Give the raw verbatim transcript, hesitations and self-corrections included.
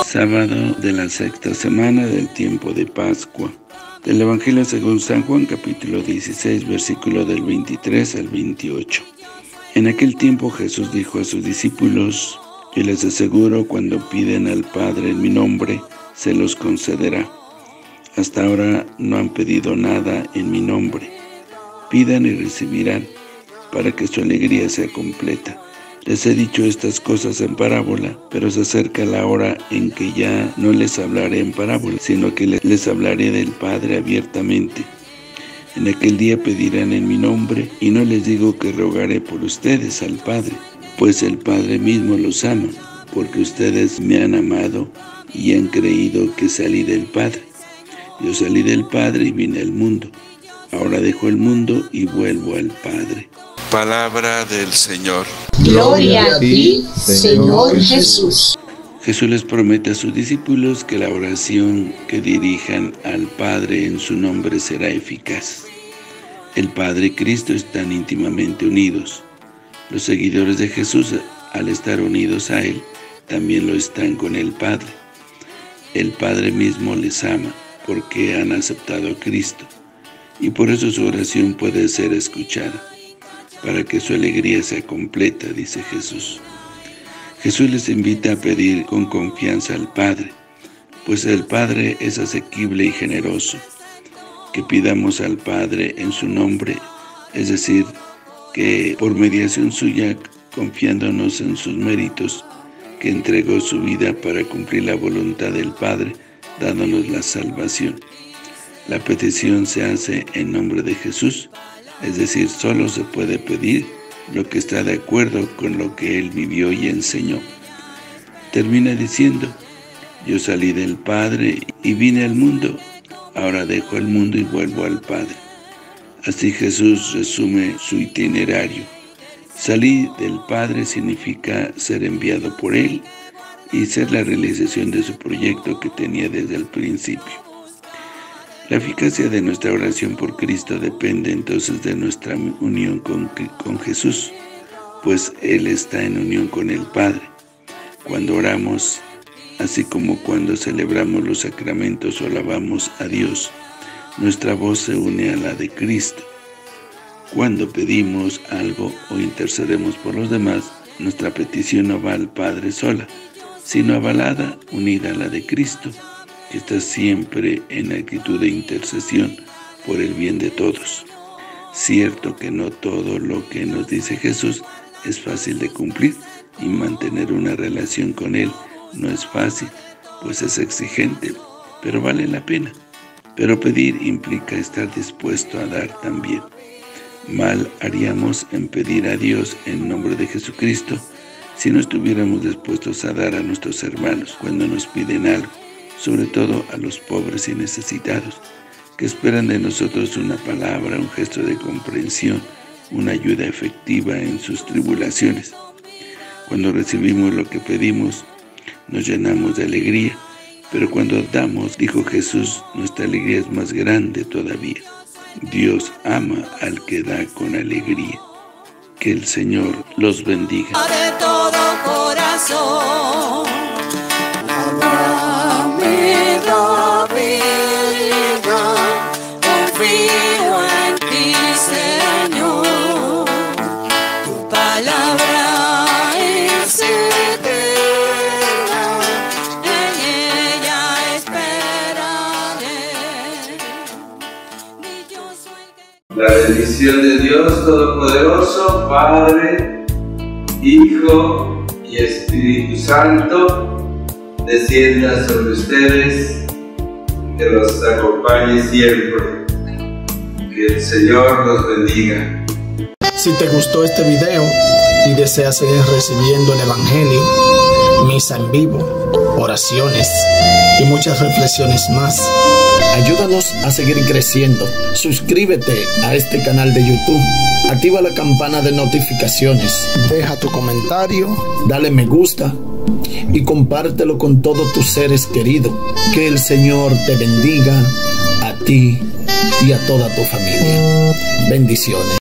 Sábado de la sexta semana del tiempo de Pascua. Del Evangelio según San Juan, capítulo dieciséis, versículo del veintitrés al veintiocho. En aquel tiempo Jesús dijo a sus discípulos: yo les aseguro, cuando piden al Padre en mi nombre, se los concederá. Hasta ahora no han pedido nada en mi nombre. Pidan y recibirán, para que su alegría sea completa. Les he dicho estas cosas en parábola, pero se acerca la hora en que ya no les hablaré en parábola, sino que les hablaré del Padre abiertamente. En aquel día pedirán en mi nombre, y no les digo que rogaré por ustedes al Padre, pues el Padre mismo los ama, porque ustedes me han amado y han creído que salí del Padre. Yo salí del Padre y vine al mundo. Ahora dejo el mundo y vuelvo al Padre. Palabra del Señor. Gloria a ti, Señor Jesús. Jesús les promete a sus discípulos que la oración que dirijan al Padre en su nombre será eficaz. El Padre y Cristo están íntimamente unidos. Los seguidores de Jesús, al estar unidos a Él, también lo están con el Padre. El Padre mismo les ama porque han aceptado a Cristo, y por eso su oración puede ser escuchada, para que su alegría sea completa, dice Jesús. Jesús les invita a pedir con confianza al Padre, pues el Padre es asequible y generoso. Que pidamos al Padre en su nombre, es decir, que por mediación suya, confiándonos en sus méritos, que entregó su vida para cumplir la voluntad del Padre, dándonos la salvación. La petición se hace en nombre de Jesús, es decir, solo se puede pedir lo que está de acuerdo con lo que Él vivió y enseñó. Termina diciendo: yo salí del Padre y vine al mundo, ahora dejo el mundo y vuelvo al Padre. Así Jesús resume su itinerario. Salir del Padre significa ser enviado por Él y ser la realización de su proyecto que tenía desde el principio. La eficacia de nuestra oración por Cristo depende entonces de nuestra unión con, con Jesús, pues Él está en unión con el Padre. Cuando oramos, así como cuando celebramos los sacramentos o alabamos a Dios, nuestra voz se une a la de Cristo. Cuando pedimos algo o intercedemos por los demás, nuestra petición no va al Padre sola, sino avalada, unida a la de Cristo, que está siempre en actitud de intercesión por el bien de todos. Cierto que no todo lo que nos dice Jesús es fácil de cumplir, y mantener una relación con Él no es fácil, pues es exigente, pero vale la pena. Pero pedir implica estar dispuesto a dar también. Mal haríamos en pedir a Dios en nombre de Jesucristo si no estuviéramos dispuestos a dar a nuestros hermanos cuando nos piden algo, sobre todo a los pobres y necesitados, que esperan de nosotros una palabra, un gesto de comprensión, una ayuda efectiva en sus tribulaciones. Cuando recibimos lo que pedimos, nos llenamos de alegría, pero cuando damos, dijo Jesús, nuestra alegría es más grande todavía. Dios ama al que da con alegría. Que el Señor los bendiga. De todo corazón. La bendición de Dios Todopoderoso, Padre, Hijo y Espíritu Santo, descienda sobre ustedes, que los acompañe siempre. Que el Señor los bendiga. Si te gustó este video y deseas seguir recibiendo el Evangelio, misa en vivo, oraciones y muchas reflexiones más, ayúdanos a seguir creciendo. Suscríbete a este canal de YouTube, activa la campana de notificaciones, deja tu comentario, dale me gusta y compártelo con todos tus seres queridos. Que el Señor te bendiga a ti y a toda tu familia. Bendiciones.